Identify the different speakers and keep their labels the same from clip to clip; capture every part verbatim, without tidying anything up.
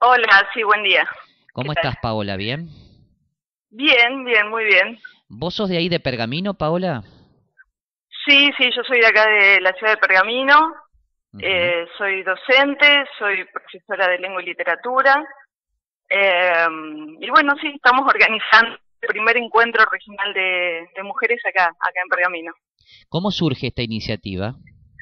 Speaker 1: Hola, sí, buen día. ¿Qué
Speaker 2: ¿Cómo
Speaker 1: tal?
Speaker 2: estás, Paola? ¿Bien?
Speaker 1: Bien, bien, muy bien.
Speaker 2: ¿Vos sos de ahí de Pergamino, Paola?
Speaker 1: Sí, sí, yo soy de acá de la ciudad de Pergamino.
Speaker 2: Ujú.
Speaker 1: Eh, soy docente, soy profesora de lengua y literatura. Eh, y bueno, sí, estamos organizando el primer encuentro regional de, de mujeres acá, acá en Pergamino.
Speaker 2: ¿Cómo surge esta iniciativa?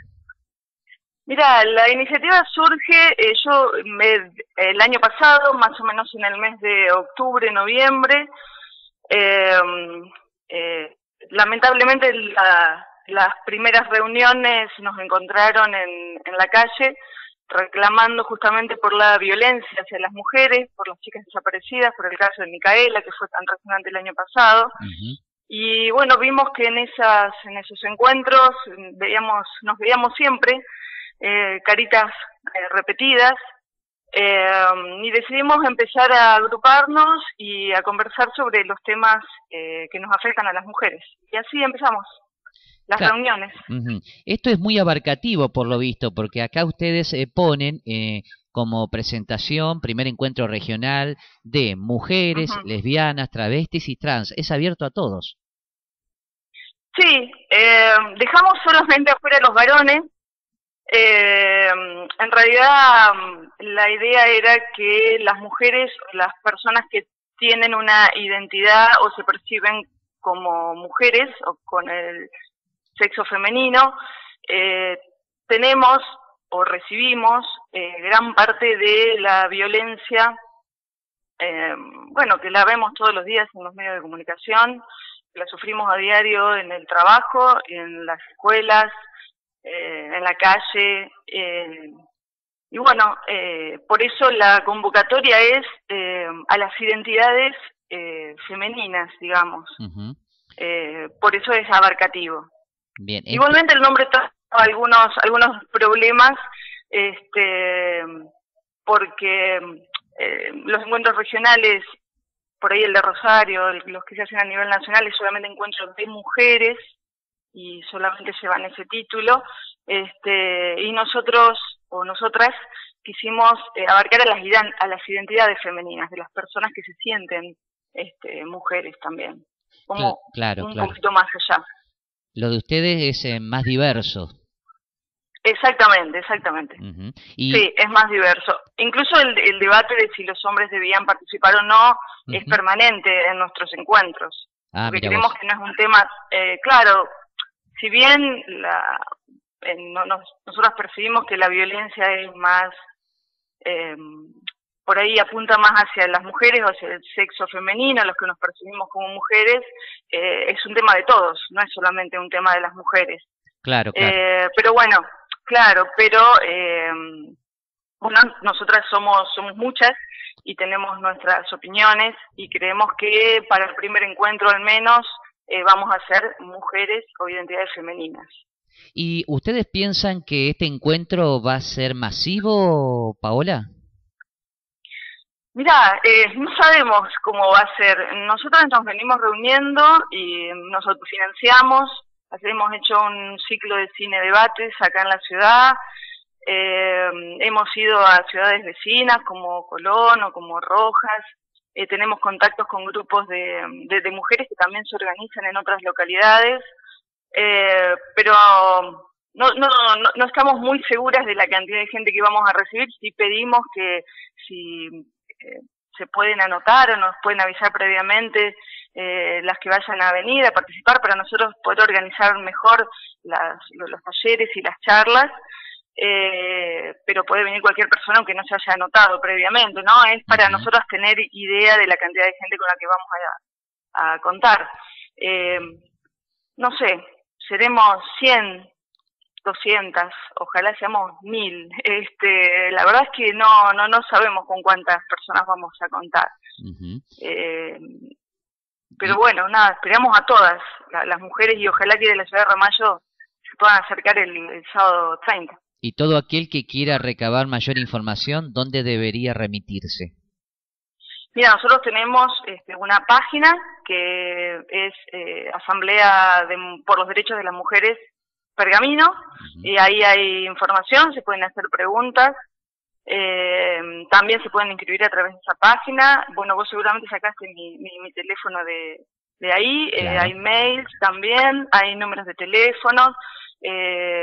Speaker 1: Mira, la iniciativa surge, eh, yo me, el año pasado, más o menos en el mes de octubre, noviembre, eh, eh, lamentablemente la, las primeras reuniones nos encontraron en, en la calle reclamando justamente por la violencia hacia las mujeres, por las chicas desaparecidas, por el caso de Micaela, que fue tan resonante el año pasado.
Speaker 2: Ujú.
Speaker 1: Y bueno, vimos que en esas, en esos encuentros veíamos, nos veíamos siempre eh, caritas eh, repetidas, eh, y decidimos empezar a agruparnos y a conversar sobre los temas eh, que nos afectan a las mujeres. Y así empezamos las
Speaker 2: Ca-
Speaker 1: reuniones.
Speaker 2: Ujú. Esto es muy abarcativo, por lo visto, porque acá ustedes eh, ponen eh, como presentación primer encuentro regional de mujeres,
Speaker 1: Ujú.
Speaker 2: lesbianas, travestis y trans. Es abierto a todos.
Speaker 1: Sí, eh, dejamos solamente afuera los varones. Eh, en realidad, la idea era que las mujeres, las personas que tienen una identidad o se perciben como mujeres o con el sexo femenino, eh, tenemos o recibimos eh, gran parte de la violencia, eh, bueno, que la vemos todos los días en los medios de comunicación, que la sufrimos a diario en el trabajo, en las escuelas, eh, en la calle. Eh, y bueno, eh, por eso la convocatoria es eh, a las identidades eh, femeninas, digamos.
Speaker 2: Ujú.
Speaker 1: Eh, por eso es abarcativo.
Speaker 2: Bien, ent-
Speaker 1: Igualmente el nombre trae algunos, algunos problemas, este, porque eh, los encuentros regionales, por ahí el de Rosario, el- los que se hacen a nivel nacional, es solamente encuentros de mujeres y solamente llevan ese título, este, y nosotros o nosotras quisimos eh, abarcar a las, a las identidades femeninas, de las personas que se sienten este, mujeres también,
Speaker 2: cl-
Speaker 1: como
Speaker 2: claro,
Speaker 1: un
Speaker 2: claro.
Speaker 1: poquito más allá.
Speaker 2: Lo de ustedes es eh, más diverso.
Speaker 1: Exactamente, exactamente.
Speaker 2: Ujú. Y
Speaker 1: Sí, es más diverso. Incluso el, el debate de si los hombres debían participar o no es
Speaker 2: ujú.
Speaker 1: permanente en nuestros encuentros,
Speaker 2: Ah,
Speaker 1: porque
Speaker 2: mira
Speaker 1: creemos
Speaker 2: vos.
Speaker 1: que no es un tema, eh, claro, si bien la, eh, no, nos, nosotros percibimos que la violencia es más, eh, por ahí apunta más hacia las mujeres o hacia el sexo femenino, los que nos percibimos como mujeres, eh, es un tema de todos, no es solamente un tema de las mujeres.
Speaker 2: Claro, claro.
Speaker 1: Eh, pero bueno, claro, pero eh, bueno, nosotras somos, somos muchas y tenemos nuestras opiniones y creemos que para el primer encuentro al menos eh, vamos a ser mujeres o identidades femeninas.
Speaker 2: ¿Y ustedes piensan que este encuentro va a ser masivo, Paola?
Speaker 1: Mira, eh, no sabemos cómo va a ser. Nosotros nos venimos reuniendo y nos autofinanciamos. Hemos hecho un ciclo de cine debates acá en la ciudad. Eh, hemos ido a ciudades vecinas como Colón o como Rojas. Eh, tenemos contactos con grupos de, de, de mujeres que también se organizan en otras localidades. Eh, pero no, no, no, no estamos muy seguras de la cantidad de gente que vamos a recibir. Si pedimos que si eh, se pueden anotar o nos pueden avisar previamente eh, las que vayan a venir a participar para nosotros poder organizar mejor las, los talleres y las charlas. Eh, pero puede venir cualquier persona aunque no se haya anotado previamente, ¿no? Es para
Speaker 2: Ujú.
Speaker 1: nosotros tener idea de la cantidad de gente con la que vamos a, a contar. Eh, no sé, seremos cien, doscientas, ojalá seamos mil. Este, la verdad es que no, no, no sabemos con cuántas personas vamos a contar.
Speaker 2: Ujú.
Speaker 1: Eh, pero
Speaker 2: Y,
Speaker 1: bueno, nada, esperamos a todas, la, las mujeres, y ojalá que de la ciudad de Ramallo se puedan acercar el, el sábado treinta.
Speaker 2: y todo aquel que quiera recabar mayor información, ¿dónde debería remitirse?
Speaker 1: Mira, nosotros tenemos este, una página que es eh, Asamblea de, por los Derechos de las Mujeres Pergamino,
Speaker 2: Ujú.
Speaker 1: y ahí hay información, se pueden hacer preguntas. Eh, también se pueden inscribir a través de esa página. Bueno, vos seguramente sacaste mi, mi, mi teléfono de, de ahí,
Speaker 2: Claro.
Speaker 1: eh, hay mails también, hay números de teléfono, eh,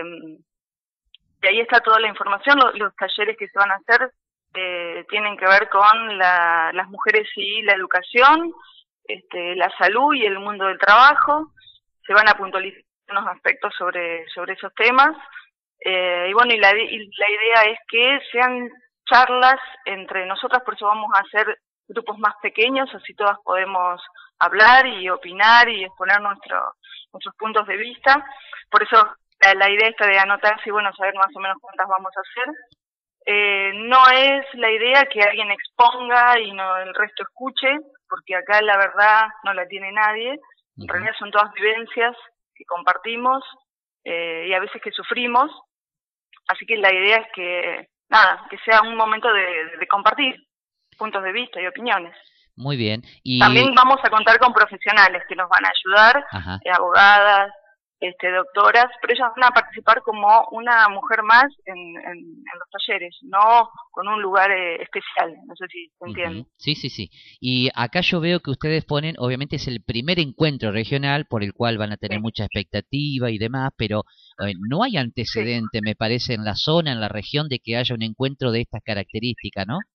Speaker 1: y ahí está toda la información. Los, los talleres que se van a hacer eh, tienen que ver con la, las mujeres y la educación, este, la salud y el mundo del trabajo. Se van a puntualizar unos aspectos sobre, sobre esos temas. Eh, y bueno, y la, y la idea es que sean charlas entre nosotras, por eso vamos a hacer grupos más pequeños, así todas podemos hablar y opinar y exponer nuestro, nuestros puntos de vista. Por eso la, la idea esta de anotarse y bueno, saber más o menos cuántas vamos a hacer. Eh, no es la idea que alguien exponga y no el resto escuche, porque acá la verdad no la tiene nadie. En realidad son todas vivencias que compartimos eh, y a veces que sufrimos. Así que la idea es que, nada, que sea un momento de, de compartir puntos de vista y opiniones.
Speaker 2: Muy bien. Y
Speaker 1: también vamos a contar con profesionales que nos van a ayudar, eh, abogadas, este, doctoras, pero ellas van a participar como una mujer más en, en, en los talleres, no con un lugar eh, especial, no sé si se entiende.
Speaker 2: Uh-huh. Sí, sí, sí. Y acá yo veo que ustedes ponen, obviamente es el primer encuentro regional por el cual van a tener sí. mucha expectativa y demás, pero eh, no hay antecedente, sí. me parece, en la zona, en la región, de que haya un encuentro de estas características, ¿no?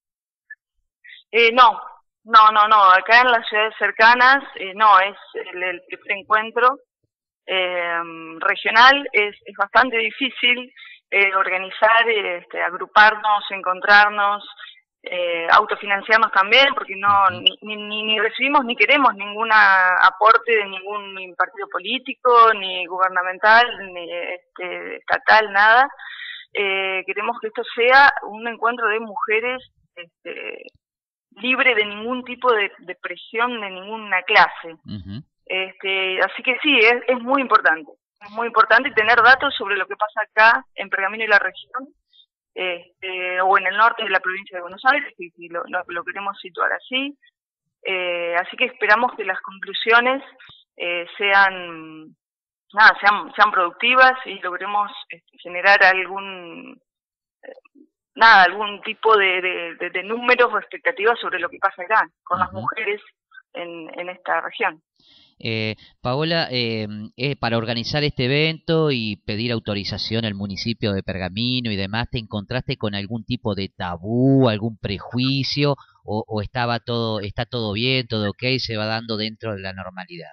Speaker 1: Eh, no, no, no, no. Acá en las ciudades cercanas, eh, no, es el, el primer encuentro. Eh, regional es, es bastante difícil eh, organizar, este, agruparnos, encontrarnos, eh, autofinanciarnos también, porque no ni, ni, ni recibimos ni queremos ningún aporte de ningún partido político, ni gubernamental, ni este, estatal, nada. Eh, queremos que esto sea un encuentro de mujeres este, libre de ningún tipo de, de presión de ninguna clase. Uh-huh. Este, así que sí, es, es muy importante, es muy importante tener datos sobre lo que pasa acá en Pergamino y la región, este, o en el norte de la provincia de Buenos Aires, si, si lo, lo, lo queremos situar así. Eh, así que esperamos que las conclusiones eh, sean, nada, sean, sean productivas y logremos este, generar algún, eh, nada, algún tipo de, de, de, de números o expectativas sobre lo que pasa acá con uh-huh. las mujeres en, en esta región.
Speaker 2: Eh, Paola, eh, eh, para organizar este evento y pedir autorización al municipio de Pergamino y demás, ¿te encontraste con algún tipo de tabú, algún prejuicio, o, o estaba todo, está todo bien, todo ok, se va dando dentro de la normalidad?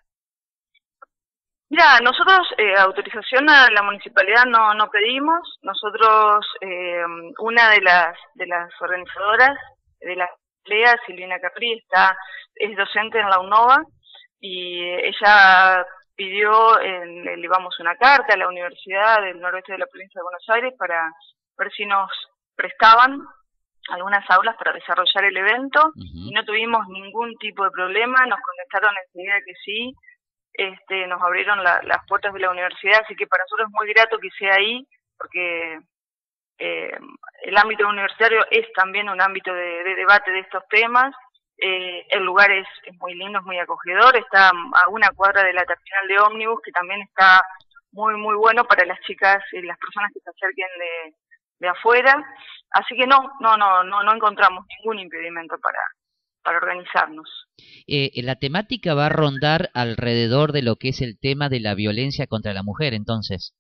Speaker 1: Mira, nosotros eh, autorización a la municipalidad no, no pedimos. Nosotros, eh, una de las de las organizadoras de la asamblea, Silvina Capri, está es docente en la UNOVA, y ella pidió, en, le llevamos una carta a la Universidad del Noroeste de la Provincia de Buenos Aires para ver si nos prestaban algunas aulas para desarrollar el evento, uh-huh. y no tuvimos ningún tipo de problema, nos contestaron enseguida que sí, este, nos abrieron la, las puertas de la universidad, así que para nosotros es muy grato que sea ahí, porque eh, el ámbito universitario es también un ámbito de, de debate de estos temas. Eh, el lugar es, es muy lindo, es muy acogedor, está a una cuadra de la terminal de ómnibus, que también está muy muy bueno para las chicas y las personas que se acerquen de, de afuera, así que no, no, no, no, no encontramos ningún impedimento para, para organizarnos.
Speaker 2: Eh, la temática va a rondar alrededor de lo que es el tema de la violencia contra la mujer, entonces.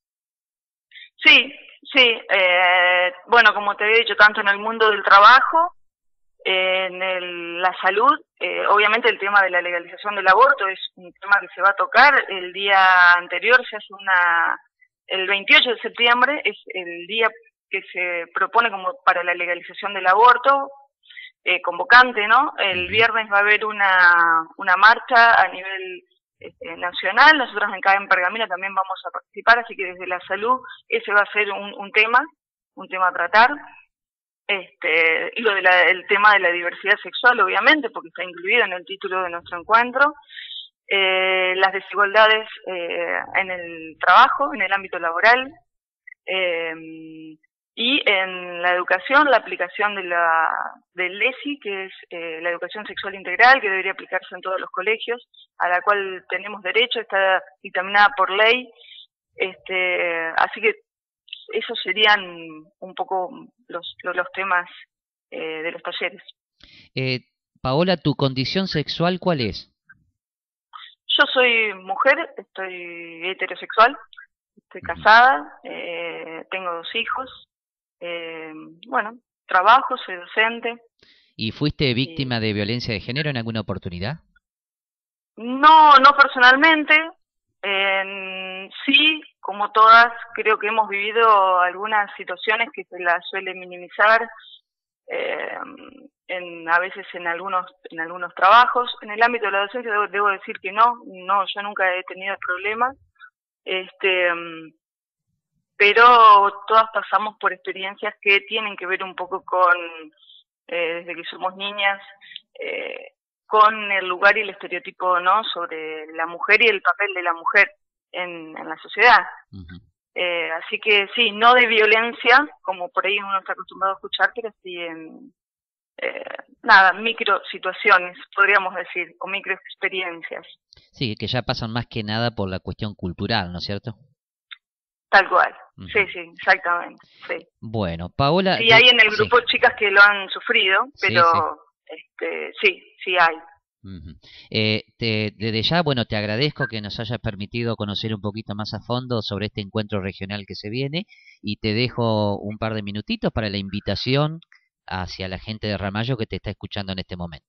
Speaker 1: Sí, sí, eh, bueno, como te había dicho, tanto en el mundo del trabajo, en el, la salud, eh, obviamente el tema de la legalización del aborto es un tema que se va a tocar. El día anterior se hace una, el veintiocho de septiembre es el día que se propone como para la legalización del aborto, eh, convocante, ¿no? El viernes va a haber una, una marcha a nivel este, nacional, nosotros acá en Pergamino también vamos a participar, así que desde la salud ese va a ser un, un tema, un tema a tratar. Este, y lo de la, el tema de la diversidad sexual, obviamente, porque está incluido en el título de nuestro encuentro, eh, las desigualdades eh, en el trabajo, en el ámbito laboral, eh, y en la educación, la aplicación de la del E S I, que es eh, la educación sexual integral, que debería aplicarse en todos los colegios, a la cual tenemos derecho, está dictaminada por ley, este, así que esos serían un poco los, los, los temas eh, de los talleres.
Speaker 2: Eh, Paola, ¿tu condición sexual cuál es?
Speaker 1: Yo soy mujer, estoy heterosexual, estoy casada, eh, tengo dos hijos, eh, bueno, trabajo, soy docente.
Speaker 2: ¿Y fuiste víctima y... de violencia de género en alguna oportunidad?
Speaker 1: No, no personalmente, eh, sí, como todas, creo que hemos vivido algunas situaciones que se las suele minimizar, eh, en, a veces en algunos en algunos trabajos. En el ámbito de la docencia debo, debo decir que no, no, yo nunca he tenido problemas, este, pero todas pasamos por experiencias que tienen que ver un poco con, eh, desde que somos niñas, eh, con el lugar y el estereotipo, ¿no?, sobre la mujer y el papel de la mujer en, en la sociedad. Uh-huh. Eh, así que sí, no de violencia, como por ahí uno está acostumbrado a escuchar, pero sí en, eh, nada, micro situaciones, podríamos decir, o micro experiencias.
Speaker 2: Sí, que ya pasan más que nada por la cuestión cultural, ¿no es cierto?
Speaker 1: Tal cual, uh-huh. sí, sí, exactamente, sí.
Speaker 2: Bueno, Paola...
Speaker 1: Sí, hay en el grupo sí. chicas que lo han sufrido, pero sí, sí, este, sí, sí hay.
Speaker 2: Uh-huh. eh, te, desde ya, bueno, te agradezco que nos hayas permitido conocer un poquito más a fondo sobre este encuentro regional que se viene, y te dejo un par de minutitos para la invitación hacia la gente de Ramallo que te está escuchando en este momento.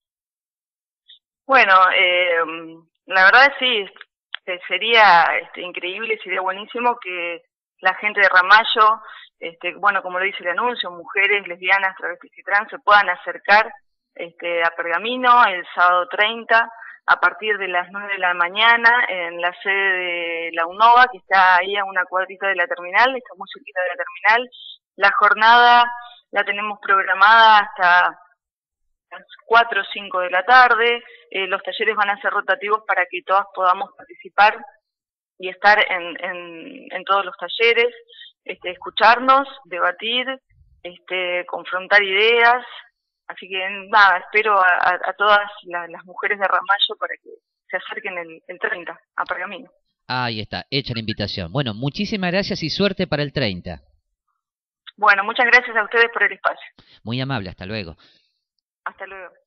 Speaker 1: Bueno, eh, la verdad sí, sería este, increíble, sería buenísimo que la gente de Ramallo, este, bueno, como lo dice el anuncio, mujeres, lesbianas, travestis y trans se puedan acercar este, a Pergamino el sábado treinta a partir de las nueve de la mañana en la sede de la UNOVA, que está ahí a una cuadrita de la terminal, está muy cerquita de la terminal. La jornada la tenemos programada hasta las cuatro o cinco de la tarde, eh, los talleres van a ser rotativos para que todas podamos participar y estar en, en, en todos los talleres, este, escucharnos, debatir, este, confrontar ideas. Así que nada, espero a, a todas la, las mujeres de Ramallo para que se acerquen el, el treinta a Pergamino.
Speaker 2: Ahí está, hecha la invitación. Bueno, muchísimas gracias y suerte para el treinta.
Speaker 1: Bueno, muchas gracias a ustedes por el espacio.
Speaker 2: Muy amable, hasta luego.
Speaker 1: Hasta luego.